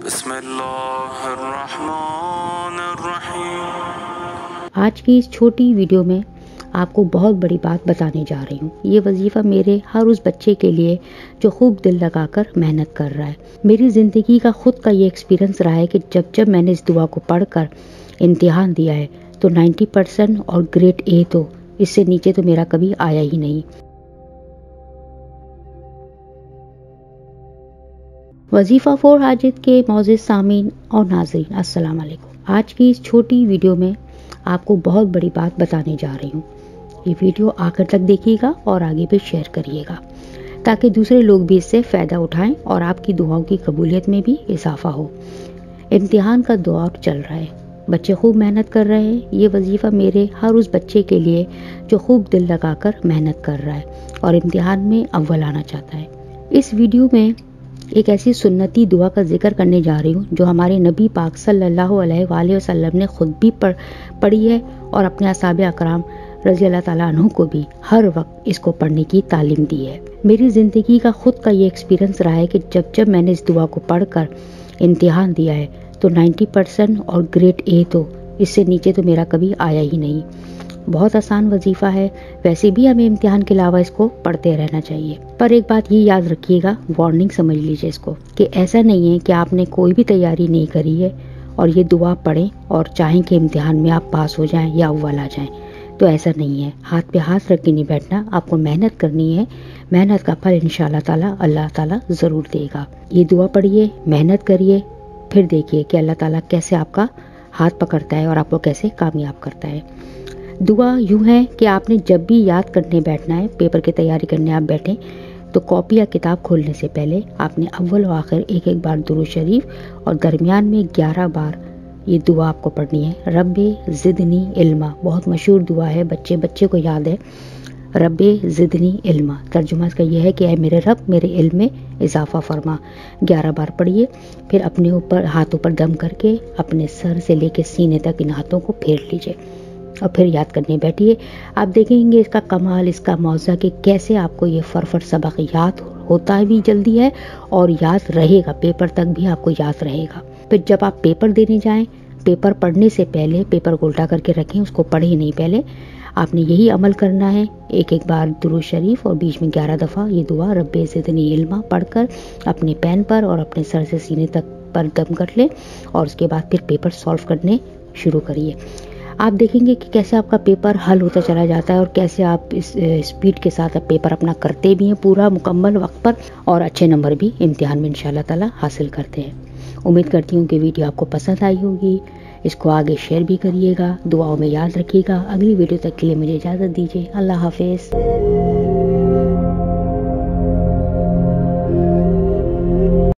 बिस्मिल्लाहिर्रहमानिर्रहीम। आज की इस छोटी वीडियो में आपको बहुत बड़ी बात बताने जा रही हूँ। ये वजीफ़ा मेरे हर उस बच्चे के लिए जो खूब दिल लगाकर मेहनत कर रहा है। मेरी ज़िंदगी का खुद का ये एक्सपीरियंस रहा है कि जब मैंने इस दुआ को पढ़कर इम्तिहान दिया है तो 90% और ग्रेड ए तो इससे नीचे तो मेरा कभी आया ही नहीं। वजीफ़ा फॉर हाजिद के मौजूद सामीन और नाज़रीन अस्सलाम वालेकुम। आज की इस छोटी वीडियो में आपको बहुत बड़ी बात बताने जा रही हूँ। ये वीडियो आखिर तक देखिएगा और आगे भी शेयर करिएगा ताकि दूसरे लोग भी इससे फ़ायदा उठाएं और आपकी दुआओं की कबूलियत में भी इजाफा हो। इम्तिहान का दौर चल रहा है, बच्चे खूब मेहनत कर रहे हैं। ये वजीफ़ा मेरे हर उस बच्चे के लिए जो खूब दिल लगाकर मेहनत कर रहा है और इम्तिहान में अव्वल आना चाहता है। इस वीडियो में एक ऐसी सुन्नती दुआ का जिक्र करने जा रही हूँ जो हमारे नबी पाक सल्लल्लाहु अलैहि वसल्लम ने खुद भी पढ़ी है और अपने असहाबे अकराम रज़ी अल्लाह ताला अन्हु को भी हर वक्त इसको पढ़ने की तालीम दी है। मेरी ज़िंदगी का खुद का ये एक्सपीरियंस रहा है कि जब मैंने इस दुआ को पढ़कर इम्तिहान दिया है तो 90% और ग्रेड ए तो इससे नीचे तो मेरा कभी आया ही नहीं। बहुत आसान वजीफ़ा है, वैसे भी हमें इम्तिहान के अलावा इसको पढ़ते रहना चाहिए। पर एक बात ये याद रखिएगा, वार्निंग समझ लीजिए इसको, कि ऐसा नहीं है कि आपने कोई भी तैयारी नहीं करी है और ये दुआ पढ़ें और चाहें कि इम्तिहान में आप पास हो जाएं या अव्वल आ जाएं। तो ऐसा नहीं है, हाथ पे हाथ रख के नहीं बैठना, आपको मेहनत करनी है। मेहनत का फल इंशाअल्लाह ताला अल्लाह ताला ज़रूर देगा। ये दुआ पढ़िए, मेहनत करिए, फिर देखिए कि अल्लाह ताला कैसे आपका हाथ पकड़ता है और आपको कैसे कामयाब करता है। दुआ यूँ है कि आपने जब भी याद करने बैठना है, पेपर की तैयारी करने आप बैठें तो कॉपी या किताब खोलने से पहले आपने अव्वल व आखिर एक बार दुरूद शरीफ और दरमियान में 11 बार ये दुआ आपको पढ़नी है। रब्बे ज़िदनी इल्मा, बहुत मशहूर दुआ है, बच्चे को याद है। रब्बे ज़िदनी इल्मा, तर्जुमा इसका यह है कि ऐ मेरे रब मेरे इल्म में इजाफा फरमा। 11 बार पढ़िए, फिर अपने ऊपर हाथों पर दम करके अपने सर से लेकर सीने तक इन हाथों को फेर लीजिए और फिर याद करने बैठिए। आप देखेंगे इसका कमाल, इसका मौज़ा कि कैसे आपको ये फरफर सबक याद होता भी जल्दी है और याद रहेगा, पेपर तक भी आपको याद रहेगा। फिर जब आप पेपर देने जाएं, पेपर पढ़ने से पहले पेपर को उल्टा करके रखें, उसको पढ़े नहीं पहले। आपने यही अमल करना है, एक बार दुरूद शरीफ और बीच में 11 दफ़ा ये दुआ रब्बे ज़िदनी इल्मा पढ़कर अपने पेन पर और अपने सर से सीने तक पर दम कर लें और उसके बाद फिर पेपर सॉल्व करने शुरू करिए। आप देखेंगे कि कैसे आपका पेपर हल होता चला जाता है और कैसे आप इस स्पीड के साथ पेपर अपना करते भी हैं पूरा मुकम्मल वक्त पर और अच्छे नंबर भी इम्तिहान में इंशाअल्लाह ताला हासिल करते हैं। उम्मीद करती हूँ कि वीडियो आपको पसंद आई होगी। इसको आगे शेयर भी करिएगा, दुआओं में याद रखिएगा। अगली वीडियो तक के लिए मुझे इजाज़त दीजिए। अल्लाह हाफिज़।